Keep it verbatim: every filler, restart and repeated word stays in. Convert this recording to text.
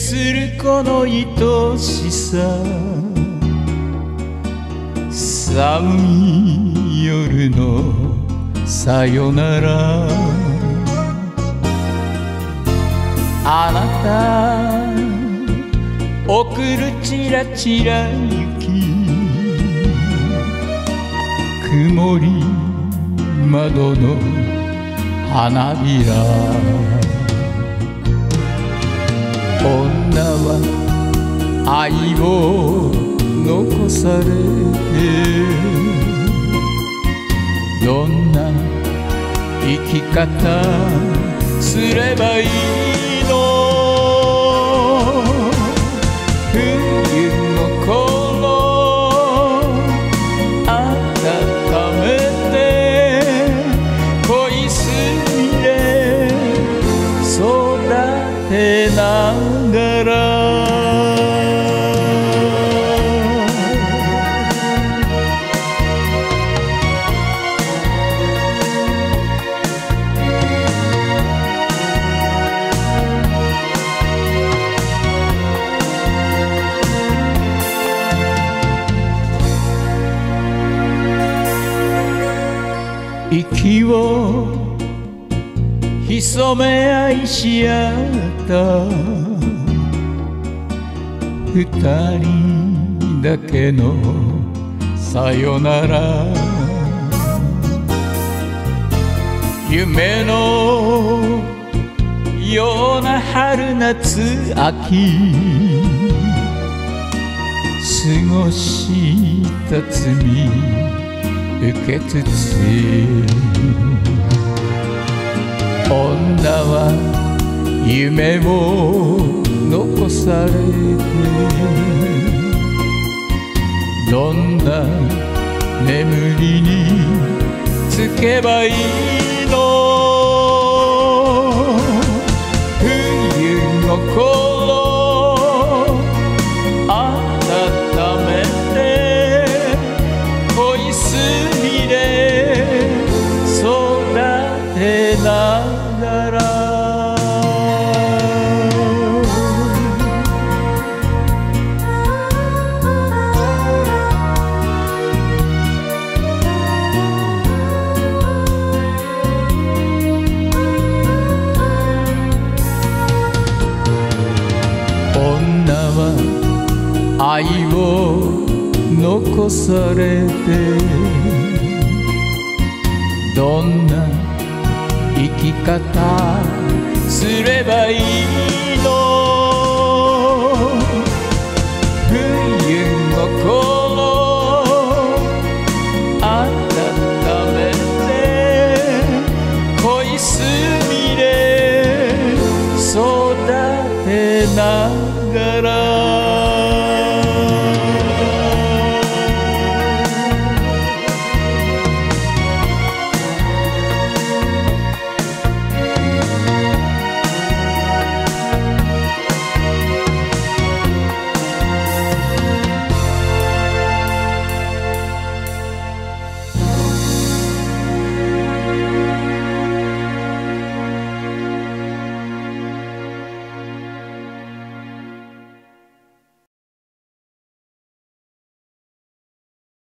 するこの愛しさ、寒い夜のさよなら。あなた送るチラチラ雪、曇り窓の花びら。女は愛を残されて、どんな生き方すればいいの。冬の頃温めて恋すみれ育てながら。息を潜め愛し合った二人だけのさよなら。夢のような春夏秋過ごした罪受けつつ、女は夢を残されて、どんな眠りにつけばいいの。冬の頃温めて恋すみれ育てながら。女は愛を残されて、どんな生き方すればいい